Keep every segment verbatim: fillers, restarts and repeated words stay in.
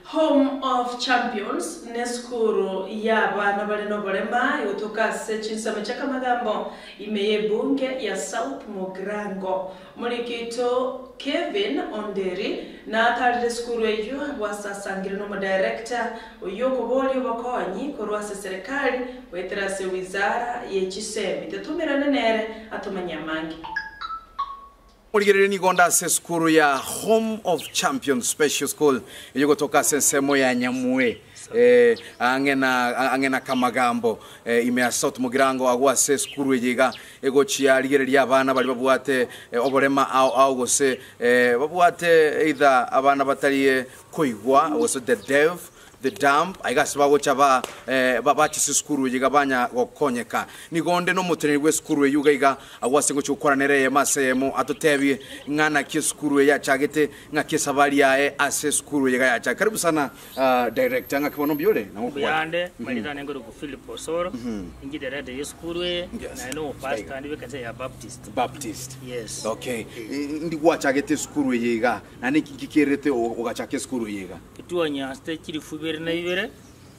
Home of Champions neskuru y'abana bali no balema yotoka sechisama chaka magambo imeye bunge ya South Mugrango Mulikito Kevin Onderi na atarire skuru ejo wasasangire no director uyoko boli bakonyi korwase serikali weterase wizara y'echisemi tetumirane nere atumanyamangi Muligere ni gonda se skuru ya Home of Champions Special School yuko toka sensemo ya Nyamue eh angena angena kamagambo eh, ime South Mugrango agwa se skuru yiga ego chia ligere lya abana bali babuate eh, oborema au au gose eh, babuate either abana bataliye koigwa also the deaf the dump igasi bagocha ba eh, babachi skuru yiga banya gokonyeka ni gonde no muteneri we skuru yuga iga agwase ngo chukoranere masemo atotebi ngana ki skuru ya chagete ngaki sabali yae ase skuru yiga ya cha karibu sana uh, director ngakibono byole na ngoko yande malita ngoro ku Philip Osoro ingi director ye skuru na no pastor and we can say ya Baptist Baptist yes okay ndi kwa chagete skuru yiga na nikikerete ogachake skuru yiga kituanya stage fubi na ibere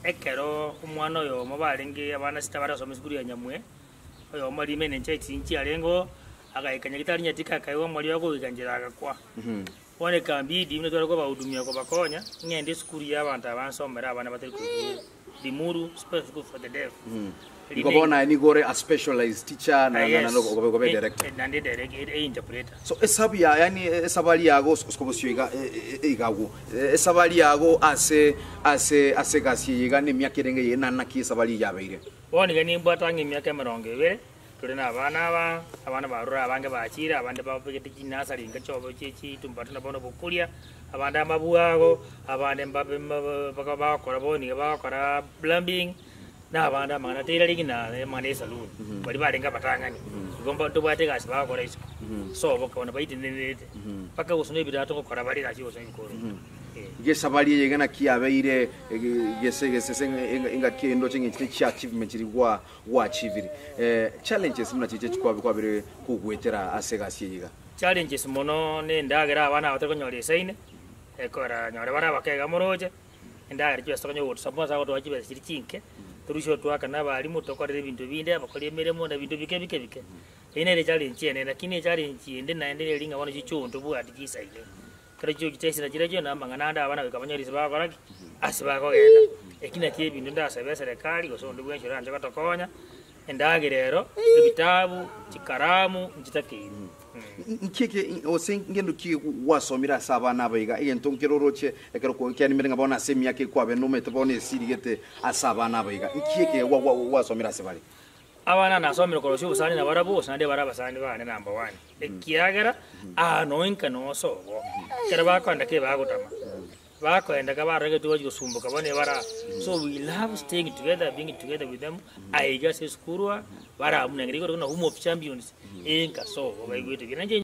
ekero umwana yo mabaringe abana sitabara so misguru ya Nyamwe oyo mari mene ncheti nchi alengo agayikanya gitari nyatika kaiwa mari yago ikanjira agakwa mhm one kambidi mne twara ko bahudumia ko bakonya ngende skuru y'abantu abansomera abana batari ku Limuru special school for the deaf mhm ngobona ni gore a specialized teacher na na no go be director na ndi director e interpreter so esabi ya yani esabali yago skobosyo iga igago esabali yago ase ase ase gasi yiga ne myakirenge yena naki esabali yabeire woni gani mbatangi myaka mirongo ibere turi na abana aba abana barura abange bakira abande babegete kinasari ngachobo chichi tumbatana bono bukulia abande amabuago abande mbabe bakaba bakora boni bakora plumbing na abanda mana tera ligina mane saloon bali barenga batangani gomba to bate gas ba ko reso so bokona baiti nete paka usone bidato ko kora bali rachi usone ko ge sabali yegana kiabeire gese gese inga kendo chingi chi achievement ri wa wa achieve eh challenges muna chiche kwa kwa bire kugwetera asegasi yiga challenges mono ne ndagera abana batako nyore seine ekora nyore bara bakega moroje ndagera cyo sokonyo wot saposa ko twachibe chiri chinke turusho twaka nabali mutokorera ibintu binde abakore emiremo na bintu bike bike bike ine re challenge ene lakini challenge ende na ende linga bono chichuntu bwa tikisaile kare cyo kitesi na kire cyo namangana anda abana bikabanyori sibakora asibako genda ekina tie bintu ndasebe serikali gosondu bwa insurance batokonya endagerero ibitabu chikaramu nchitakiri nkeke osengendo ki wasomira sabana abiga egento nkiroroche ekero ko kyani mirenga bona semi yake kwabe no metobone sirigete asabana abiga nkeke wasomira sebali abana nasomira ko sho busani na barabo sande baraba sande bane number one ekiyagera ano inka no sobo kera bakwanda ke bagutama bakwenda ka barage tuwaje gusumbuka bone bara so we love staying together being together with them I just eskurwa bara munengiri ko no Home of Champions inka so baigwete